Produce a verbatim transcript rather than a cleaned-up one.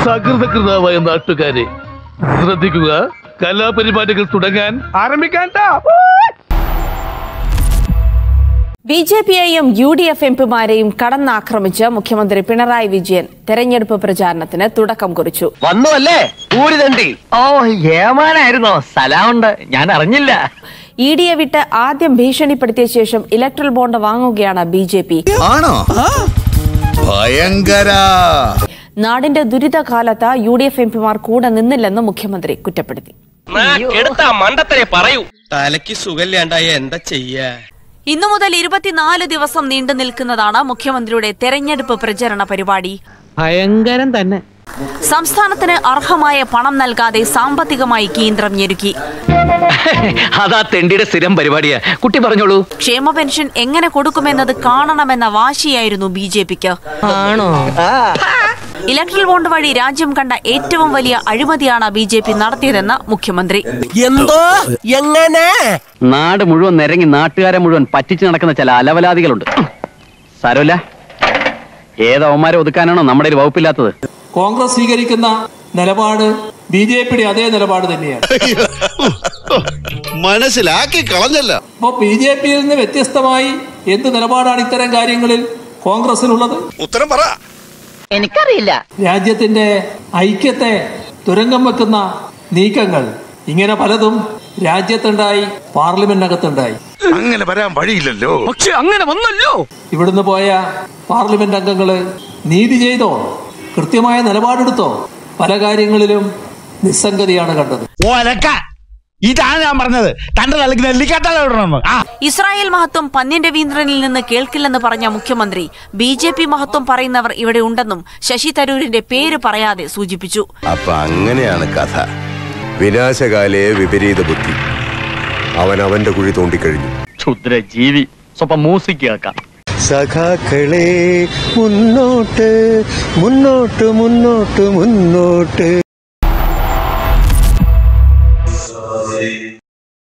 സകൃതകൃതാവായ നാട്ടുകാരെ ശ്രദ്ധിക്കുക, കലാപരിപാടികൾ തുടങ്ങാൻ ആരംഭിക്കാൻ. ബി ജെ പിയെയും യു ഡി എഫ് എംപിമാരെയും കടന്നാക്രമിച്ച് മുഖ്യമന്ത്രി പിണറായി വിജയൻ തെരഞ്ഞെടുപ്പ് പ്രചാരണത്തിന് തുടക്കം കുറിച്ചു. വന്നു അല്ലേ ഊരിതണ്ടി? ഓ ഏമാനായിരുന്നോ? സലാമുണ്ട്, ഞാൻ അറിഞ്ഞില്ല. ഇ ഡിയെ വിട്ട് ആദ്യം ഭീഷണിപ്പെടുത്തിയ ശേഷം ഇലക്ട്രൽ ബോണ്ട് വാങ്ങുകയാണ് ബി ജെ പി. നാടിന്റെ ദുരിതകാലത്ത് യു ഡി എഫ് എംപിമാർ കൂടെ നിന്നില്ലെന്ന് മുഖ്യമന്ത്രി കുറ്റപ്പെടുത്തി. തലയ്ക്ക് സുഖമില്ലാണ്ടായ എന്താ ചെയ്യാ? ഇന്നു മുതൽ ഇരുപത്തിനാല് ദിവസം നീണ്ടു നിൽക്കുന്നതാണ് മുഖ്യമന്ത്രിയുടെ തെരഞ്ഞെടുപ്പ് പ്രചരണ പരിപാടി. ഭയങ്കരം തന്നെ. സംസ്ഥാനത്തിന് അർഹമായ പണം നൽകാതെ സാമ്പത്തികമായി കേന്ദ്രം ഞെരുക്കി. അതാ തെണ്ടിയുടെ സ്ഥിരം പരിപാടിയാ. കുട്ടി പറഞ്ഞോളൂ. ക്ഷേമ പെൻഷൻ എങ്ങനെ കൊടുക്കുമെന്നത് കാണണമെന്ന വാശിയായിരുന്നു ബി ജെ പിക്ക്. ആണോ? ഇലക്ട്രൽ ബോണ്ട് വഴി രാജ്യം കണ്ട ഏറ്റവും വലിയ അഴിമതിയാണ് ബി ജെ പി നടത്തിയതെന്ന് മുഖ്യമന്ത്രി. എന്തോ എങ്ങനെ? നാട് മുഴുവൻ നിരങ്ങി നാട്ടുകാരെ മുഴുവൻ പറ്റിച്ചു നടക്കുന്ന ചില അലവലാദികളുണ്ട്. സാരമില്ല, ഏതവന്മാരെ ഒതുക്കാനാണോ നമ്മുടെ ഒരു വകുപ്പില്ലാത്തത്? കോൺഗ്രസ് സ്വീകരിക്കുന്ന നിലപാട് ബി ജെ പിയുടെ അതേ നിലപാട് തന്നെയാണ്. മനസ്സിലാക്കി കളഞ്ഞല്ല. അപ്പൊ ബി ജെ പിയിൽ നിന്ന് വ്യത്യസ്തമായി എന്ത് നിലപാടാണ് ഇത്തരം കാര്യങ്ങളിൽ കോൺഗ്രസിനുള്ളത്? ഉത്തരം പറ. എനിക്കറിയില്ല. രാജ്യത്തിന്റെ ഐക്യത്തെ തുരങ്കം വെക്കുന്ന നീക്കങ്ങൾ ഇങ്ങനെ പലതും രാജ്യത്തുണ്ടായി, പാർലമെന്റിനകത്തുണ്ടായി. അങ്ങനെ വരാൻ വഴിയില്ലല്ലോ. പക്ഷെ അങ്ങനെ വന്നല്ലോ. ഇവിടുന്ന് പോയ പാർലമെന്റ് അംഗങ്ങള് നീതി ചെയ്തോ? കൃത്യമായ നിലപാടെടുത്തോ? പല കാര്യങ്ങളിലും നിസ്സംഗതിയാണ് കണ്ടത്. ഇതാണ് ഞാൻ പറഞ്ഞത്. തന്റെ തലക്ക് നെല്ലിക്കാട്ടം. ഇസ്രായേൽ മഹത്വം പന്ന്യൻ രവീന്ദ്രനിൽ നിന്ന് കേൾക്കില്ലെന്ന് പറഞ്ഞ മുഖ്യമന്ത്രി ബി ജെ പി മഹത്വം പറയുന്നവർ ഇവിടെ ഉണ്ടെന്നും ശശി തരൂരിന്റെ പേര് പറയാതെ സൂചിപ്പിച്ചു. അപ്പൊ അങ്ങനെയാണ് കഥ. വിനാശകാലയെ വിപരീത ബുദ്ധി. അവൻ അവന്റെ കുഴി തോണ്ടിക്കഴിഞ്ഞു. ക്ഷുദ്ര ജീവി. സ്വപ്പം മ്യൂസിക് കേൾക്കാം. സഖാക്കളെ മുന്നോട്ട് മുന്നോട്ട് മുന്നോട്ട് മുന്നോട്ട്.